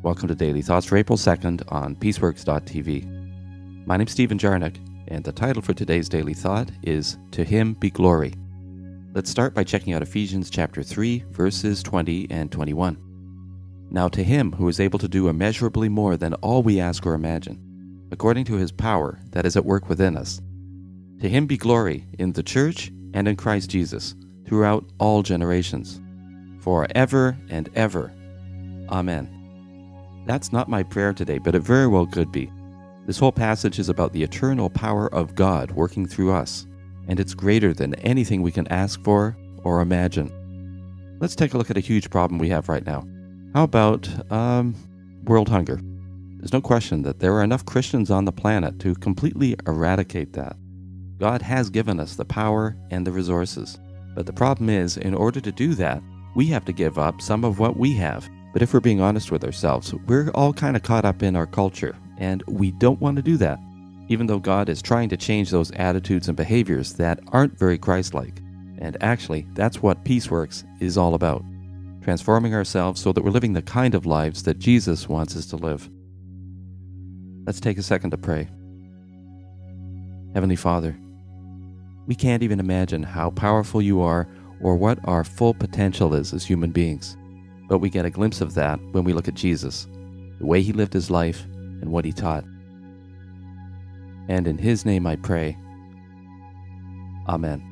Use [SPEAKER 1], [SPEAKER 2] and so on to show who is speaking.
[SPEAKER 1] Welcome to Daily Thoughts for April 2nd on peaceworkstv. My name's Stephen Jarrod, and the title for today's Daily Thought is To Him Be Glory. Let's start by checking out Ephesians chapter 3, verses 20 and 21. Now to Him who is able to do immeasurably more than all we ask or imagine, according to His power that is at work within us. To Him be glory in the Church and in Christ Jesus, throughout all generations, forever and ever. Amen. That's not my prayer today, but it very well could be. This whole passage is about the eternal power of God working through us, and it's greater than anything we can ask for or imagine. Let's take a look at a huge problem we have right now. How about world hunger? There's no question that there are enough Christians on the planet to completely eradicate that. God has given us the power and the resources. But the problem is, in order to do that, we have to give up some of what we have. But if we're being honest with ourselves, we're all kind of caught up in our culture, and we don't want to do that, even though God is trying to change those attitudes and behaviors that aren't very Christ-like. And actually, that's what Peaceworks is all about, transforming ourselves so that we're living the kind of lives that Jesus wants us to live. Let's take a second to pray. Heavenly Father, we can't even imagine how powerful you are or what our full potential is as human beings. But we get a glimpse of that when we look at Jesus, the way He lived His life and what He taught. And in His name I pray. Amen.